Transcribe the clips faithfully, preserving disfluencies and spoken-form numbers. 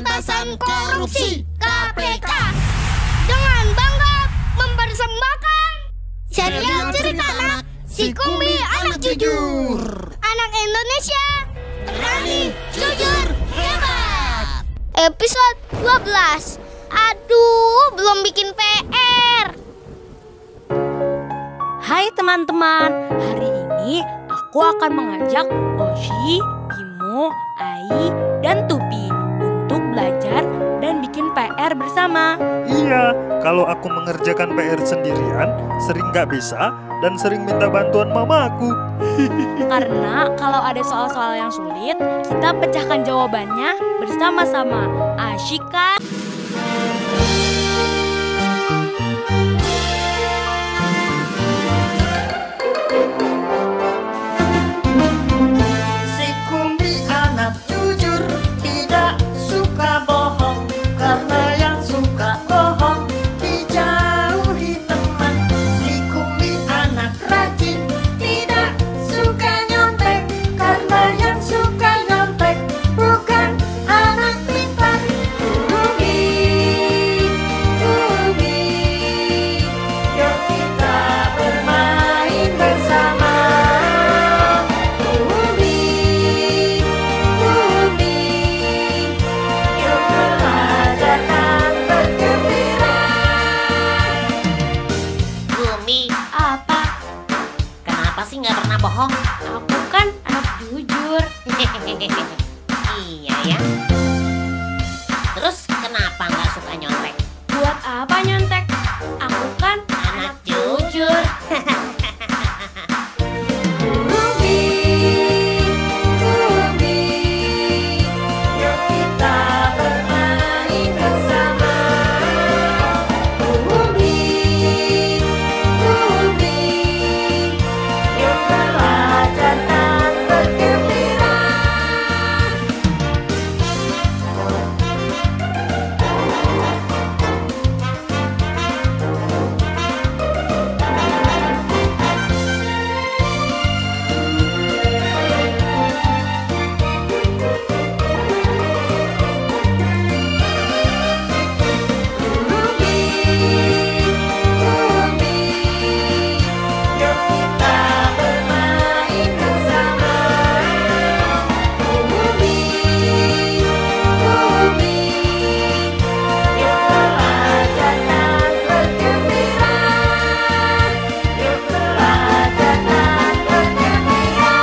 Pemberantasan Korupsi K P K dengan bangga mempersembahkan serial cerita anak Si Kumbi Anak Jujur. Anak Indonesia berani, jujur, hebat. Episode dua belas. Aduh, belum bikin P R. Hai teman-teman, hari ini aku akan mengajak Oshi, Bimo, Ai, dan Tupi untuk belajar dan bikin P R bersama. Iya, kalau aku mengerjakan P R sendirian, sering gak bisa dan sering minta bantuan mamaku. Karena kalau ada soal-soal yang sulit, kita pecahkan jawabannya bersama-sama. Asyik kan? Si Kumbi anak jujur, tidak suka bohong, karena yang suka bohong dijauhi teman. Si Kumbi anak rajin, tidak suka nyontek, karena yang suka nyontek bukan anak pintar. Kumbi, Kumbi, yuk kita bermain bersama. Kumbi, Kumbi, yuk belajar dan bergembira. Bumi, Apa? kenapa sih nggak pernah bohong? Aku kan anak jujur. Iya ya. Terus kenapa nggak suka nyontek? Buat apa nyontek? Aku kan Anak jujur. Kumbi, Kumbi, yuk kita bermain bersama. Kumbi, Kumbi, yuk belajar dan bergembira. Kumbi, Kumbi, yuk kita bermain bersama. Kumbi, Kumbi, yuk belajar dan bergembira. Yuk belajar dan bergembira.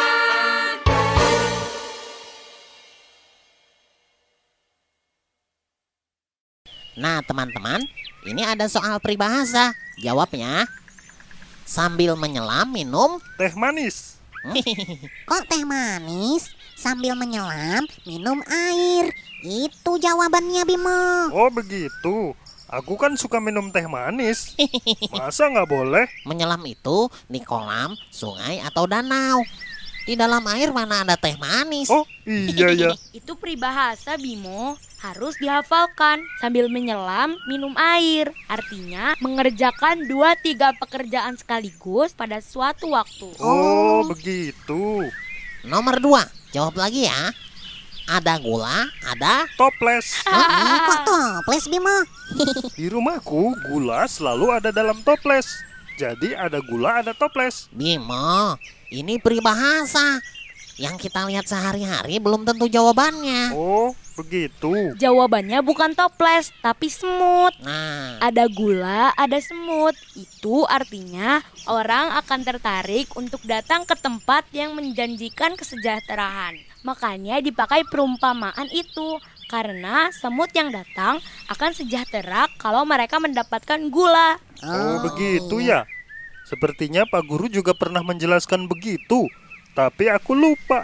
Nah teman-teman, ini ada soal peribahasa. Jawabnya, sambil menyelam minum. Teh manis. Kok teh manis? Sambil menyelam, minum air. Itu jawabannya, Bimo. Oh begitu. Aku kan suka minum teh manis. Masa nggak boleh? Menyelam itu di kolam, sungai, atau danau. Di dalam air mana ada teh manis? Oh iya ya. Itu peribahasa, Bimo. Harus dihafalkan. Sambil menyelam, minum air. Artinya mengerjakan dua tiga pekerjaan sekaligus pada suatu waktu. Oh begitu. Nomor dua, jawab lagi ya. Ada gula, ada. Toples. Ih, kok toples, Bimo? Di rumahku gula selalu ada dalam toples. Jadi ada gula, ada toples. Bimo, ini peribahasa. Yang kita lihat sehari-hari belum tentu jawabannya. Oh begitu. Jawabannya bukan toples, tapi semut. Nah, Ada gula, ada semut. Itu artinya orang akan tertarik untuk datang ke tempat yang menjanjikan kesejahteraan. Makanya dipakai perumpamaan itu. Karena semut yang datang akan sejahtera kalau mereka mendapatkan gula. Oh begitu ya. Sepertinya Pak Guru juga pernah menjelaskan begitu. Tapi aku lupa.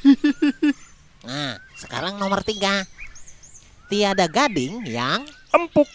nah, sekarang nomor tiga. Tiada gading yang. Empuk.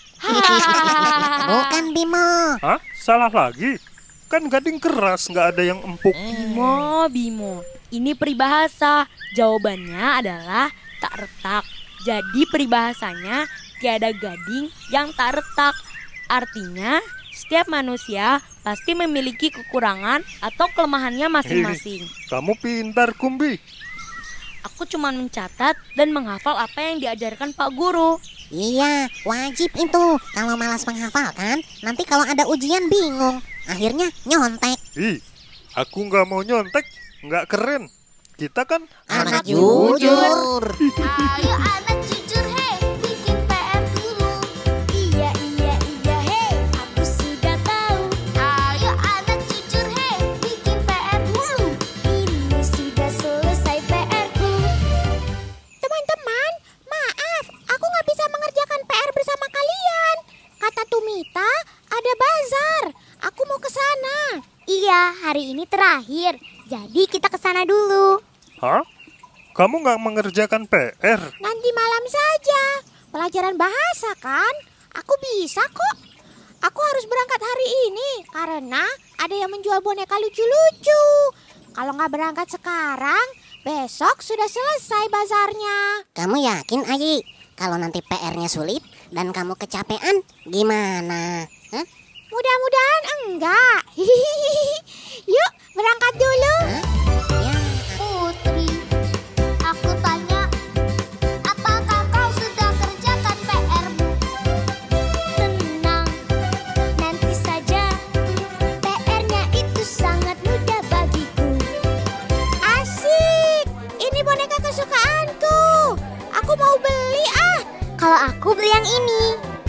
Bukan, Bimo. Hah? Salah lagi? Kan gading keras, nggak ada yang empuk. Bimo, Bimo. Ini peribahasa. Jawabannya adalah tak retak. Jadi peribahasanya tiada gading yang tak retak. Artinya setiap manusia pasti memiliki kekurangan atau kelemahannya masing-masing. Kamu pintar, Kumbi. Aku cuma mencatat dan menghafal apa yang diajarkan Pak Guru. Iya, wajib itu. Kalau malas menghafalkan, nanti kalau ada ujian bingung. Akhirnya nyontek. Ih, aku nggak mau nyontek, nggak keren. Kita kan Anak jujur. Ayo anak jujur hei, bikin P R dulu. Iya iya iya hei, aku sudah tahu. Ayo anak jujur hei, bikin P R dulu. Ini sudah selesai P R-ku. Teman-teman, maaf, aku nggak bisa mengerjakan P R bersama kalian. Kata Tumita, ada bazar. Aku mau ke sana. Iya, hari ini terakhir. Jadi kita ke sana dulu. Hah? Kamu nggak mengerjakan P R? Nanti malam saja. Pelajaran bahasa kan? Aku bisa kok. Aku harus berangkat hari ini karena ada yang menjual boneka lucu-lucu. Kalau nggak berangkat sekarang, besok sudah selesai bazarnya. Kamu yakin, Ayi? Kalau nanti P R-nya sulit dan kamu kecapean, gimana? Hah? Mudah-mudahan enggak. Yuk, berangkat dulu. Hah? Ya, Putri, aku tanya, apakah kau sudah kerjakan P R-mu? Tenang, nanti saja. P R-nya itu sangat mudah bagiku. Asik. Ini boneka kesukaanku. Aku mau beli ah. Kalau aku beli yang ini.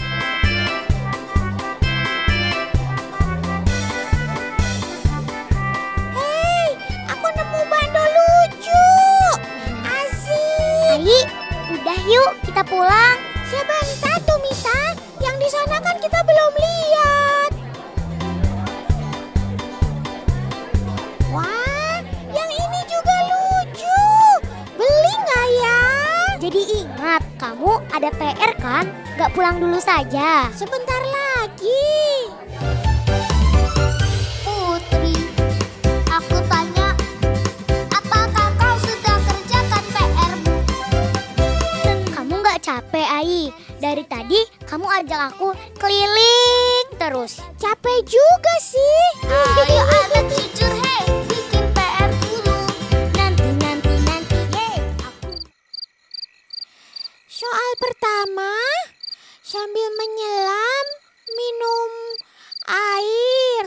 Hei, aku nemu bando lucu. Asik. Ayi, udah yuk kita pulang. Sebentar Tumita, yang di sana kan kita belum lihat. Wah, yang ini juga lucu. Beli nggak ya? Jadi ingat, kamu ada P R kan? Gak pulang dulu saja. Sebentar lagi. Putri, aku tanya, apakah kau sudah kerjakan P R-mu? Kamu gak capek, Ai? Dari tadi kamu ajak aku keliling terus. Capek juga sih. Ayo anak jujur, hei, bikin P R dulu. Nanti, nanti, nanti, hei. Aku... Soal pertama, sambil menyelam, minum air.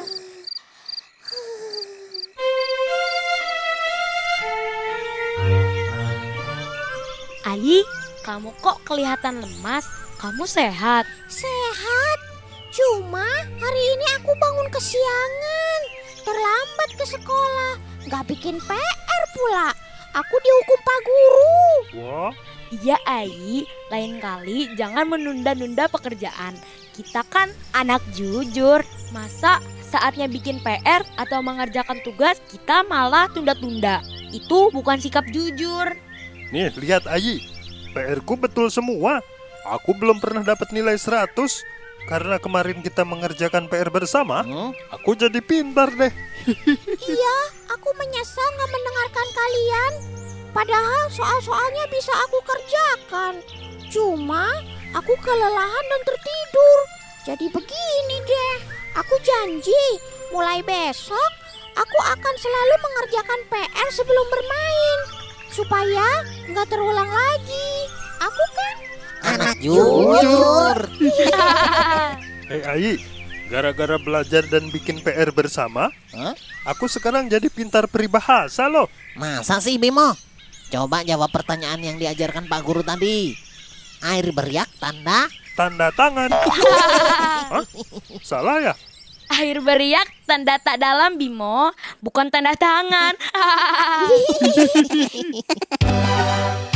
Ai, kamu kok kelihatan lemas? Kamu sehat? Sehat, cuma hari ini aku bangun kesiangan. Terlambat ke sekolah, gak bikin P R pula. Aku dihukum Pak Guru. Wah, Iya Ai, lain kali jangan menunda-nunda pekerjaan. Kita kan anak jujur. Masa saatnya bikin P R atau mengerjakan tugas kita malah tunda-tunda? Itu bukan sikap jujur. nih lihat Ayi, P R-ku betul semua. Aku belum pernah dapat nilai seratus. Karena kemarin kita mengerjakan P R bersama, Hmm? aku jadi pintar deh. Iya, aku menyesal gak mendengarkan kalian. Padahal soal-soalnya bisa aku kerjakan. Cuma aku kelelahan dan tertidur. Jadi begini deh, aku janji mulai besok aku akan selalu mengerjakan P R sebelum bermain. Supaya nggak terulang lagi. Aku kan Anak jujur. Eh Ayi, gara-gara belajar dan bikin P R bersama, Hah? aku sekarang jadi pintar peribahasa loh. Masa sih Bimo? Coba jawab pertanyaan yang diajarkan Pak Guru tadi. Air beriak tanda. Tanda tangan. Hah? Salah ya? Air beriak tanda tak dalam Bimo, bukan tanda tangan.